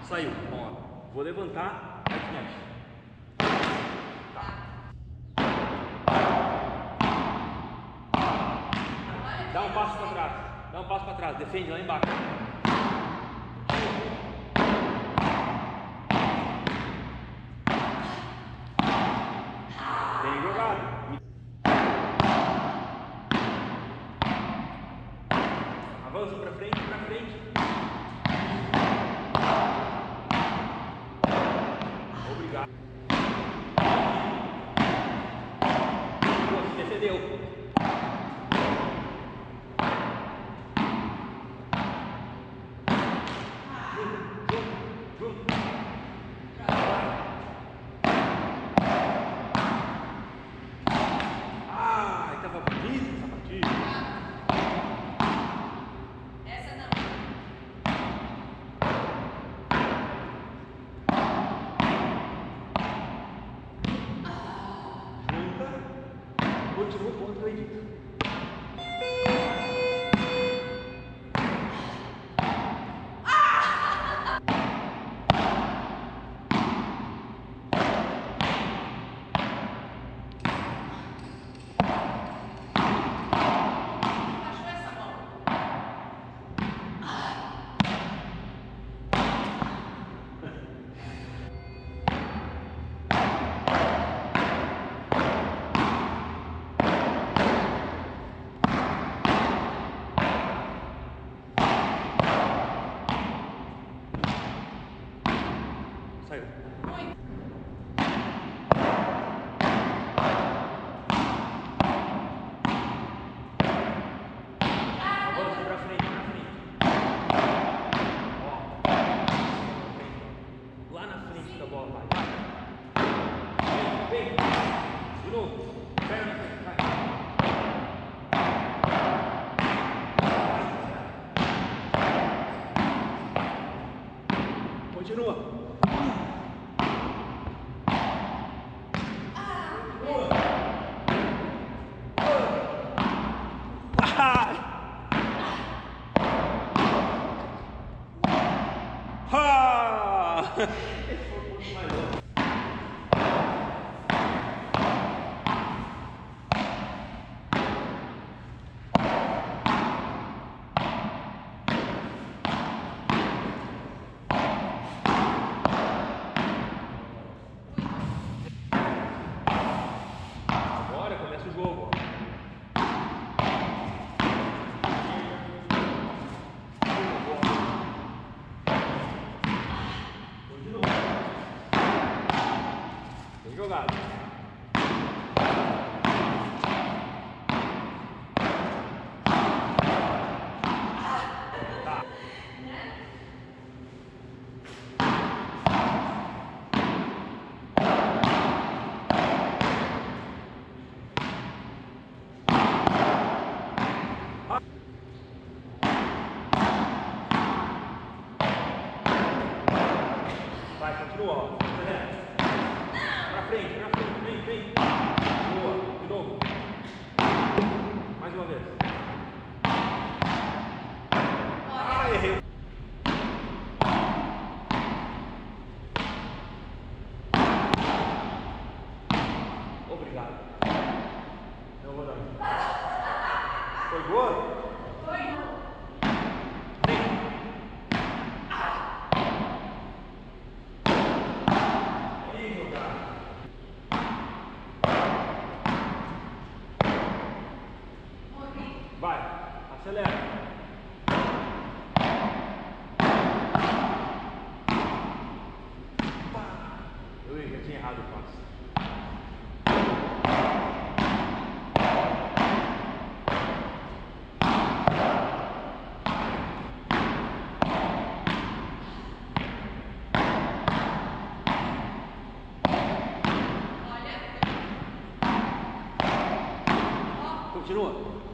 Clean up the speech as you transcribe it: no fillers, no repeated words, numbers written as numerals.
Saiu. Bom, ó. Vou levantar. Aí que mexe. Tá. Dá um passo para trás. Dá um passo para trás. Defende lá embaixo. Bem jogado. Avança para frente, para frente. Obrigado. Você defendeu. Ah, estava bonito essa partida. Essa não. Junta. Continua o ponto do Edito. Achou essa bola? Saiu. Muito. Avança pra frente, pra frente. Ó. Lá na frente da bola, vai. Vem, vem. De novo. Perna na frente, vai. Continua. Esse foi um pouco mais longe. Agora começa o jogo. Bem jogado. Tá. Vai, continua, ó. Pra frente, vem, vem. Boa, de novo. Mais uma vez. Ah, errei. Obrigado. Não vou dar. Foi gol? Foi. Vem. Aí, jogar. Vai, acelera. Eu já tinha errado o passo. Olha. Continua.